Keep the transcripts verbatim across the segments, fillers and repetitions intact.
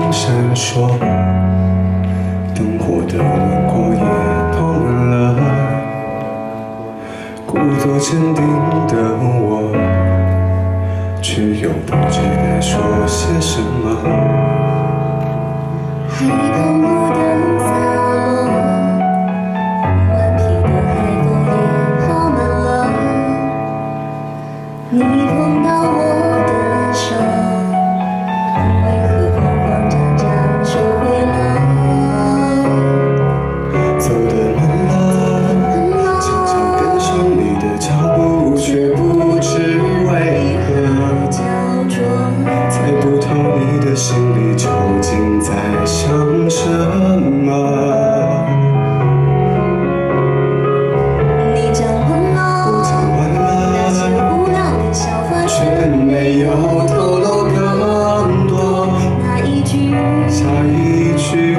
星闪烁，灯火的轮廓也跑满了。故作坚定的我，却又不知该说些什么。 海澎湖的洒落，顽皮的海风也跑满了。你碰到我的手，为何慌慌张张收回了？ 走得慢了，轻轻跟上你的脚步，却不知为何焦灼， 猜不透你的心里究竟在想什么。 你讲完了， 我讲完那些了， 无聊的笑话却没有透露更多。 那一句， 下一句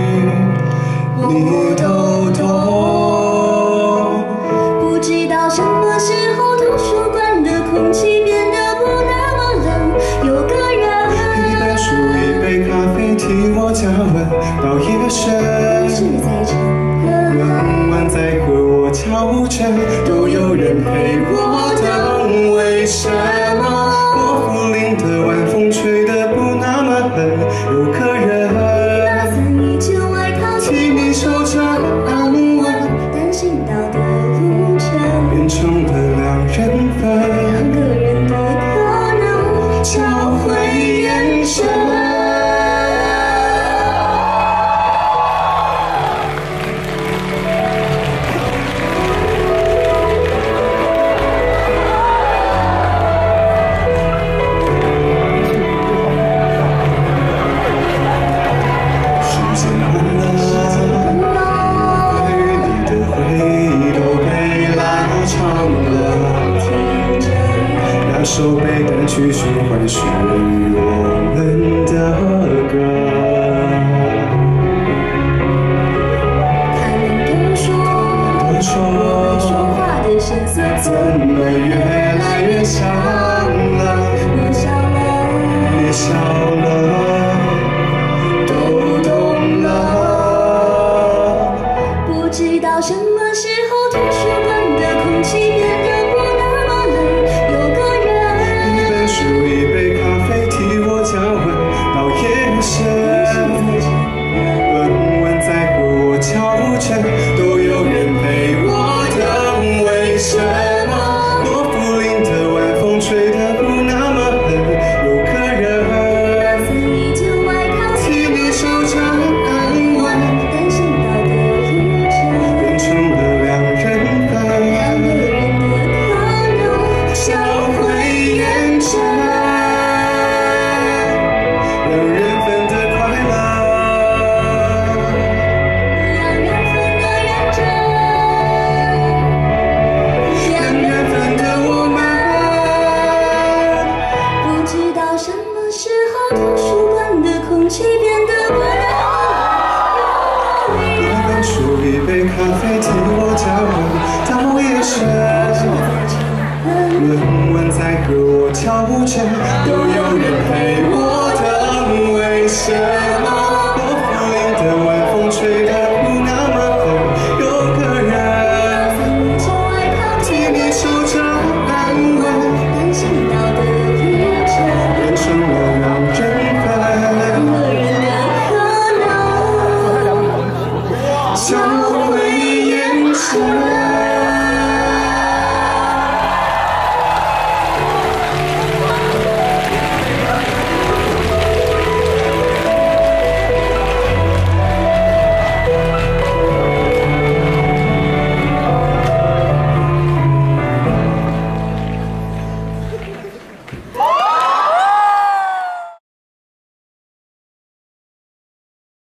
你都懂。 不知道什么时候图书馆的空气变得不那么冷，有个人一本书一杯咖啡替我加温到夜深， 是在沉沦， 温完再和我调整，都有人陪我等。为什么我福林的晚风吹得不那么狠？有个人打算一件外套替你守着安稳， 担心到的路程， 变成了两人份， 两个人的可能交汇眼神。手背单曲循环属于我们的歌。 他们都说， 都说我说话的声色怎么越来越像了？ 我笑了， 也笑了，都懂了。 不知道什么时候图书馆的空气变得不那么冷，有个人一本书一杯咖啡替我加温到夜深，温完再和我调整，都有人陪我等。为什么罗浮林的晚风吹得不那么狠？有个人打算一件外套替你守着安稳， 担心到的路程， 变成了两人份， 两个人的可能交汇眼神，两人份的快乐， 两人份的认真， 两人份的我们。 不知道什么时候图书馆的空气变得不那么冷， 一本书一杯咖啡替我加温到夜深，温完再和我调整，都有人陪我等。为什么罗浮林的晚风吹得不那么狠？有个人一件外套替你守着安稳， 担心到的路程， 变成了两人份， 两个人的可能交汇眼神。